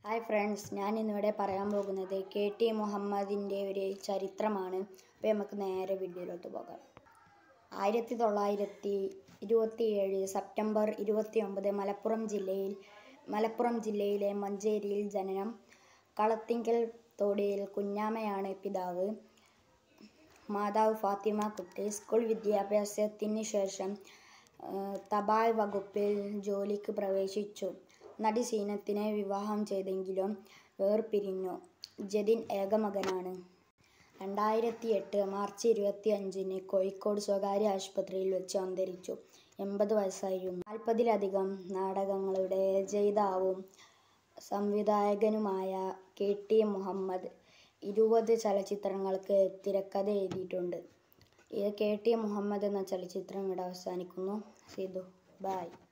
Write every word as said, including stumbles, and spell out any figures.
Hi friends, ഞാൻ ഇന്നിവിടെ പറയാൻ പോകുന്നത് കെ ടി മുഹമ്മദിൻ്റെ ഒരു ചരിത്രമാണ്. അപ്പോൾ നമുക്ക് നേരെ വീഡിയോയിലോട്ട് പോകാം. ആയിരത്തി തൊള്ളായിരത്തി ഇരുപത്തി ഏഴ് സെപ്റ്റംബർ ഇരുപത്തി ഒമ്പത് മലപ്പുറം ജില്ലയിൽ മലപ്പുറം ജില്ലയിലെ മഞ്ചേരിയിൽ ജനനം. കളത്തിങ്കൽ തോടിയിൽ കുഞ്ഞാമ്മയാണ് പിതാവ്. മാതാവ് ഫാത്തിമ കുട്ടി. സ്കൂൾ വിദ്യാഭ്യാസത്തിന് ശേഷം തപാൽ വകുപ്പിൽ ജോലിക്ക് പ്രവേശിച്ചു. നടി സീനത്തിനെ വിവാഹം ചെയ്തെങ്കിലും വേർപിരിഞ്ഞു. ജതിൻ ഏകമകനാണ്. രണ്ടായിരത്തി എട്ട് മാർച്ച് ഇരുപത്തി അഞ്ചിന് കോഴിക്കോട് സ്വകാര്യ ആശുപത്രിയിൽ വെച്ച് അന്തരിച്ചു. എൺപത് വയസ്സായിരുന്നു. നാൽപ്പതിലധികം നാടകങ്ങളുടെ രചയിതാവും സംവിധായകനുമായ കെ ടി മുഹമ്മദ് ഇരുപത് ചലച്ചിത്രങ്ങൾക്ക് തിരക്കഥ എഴുതിയിട്ടുണ്ട്. ഇത് കെ ടി മുഹമ്മദ് എന്ന ചലച്ചിത്രം ഇവിടെ അവസാനിക്കുന്നു. See you by.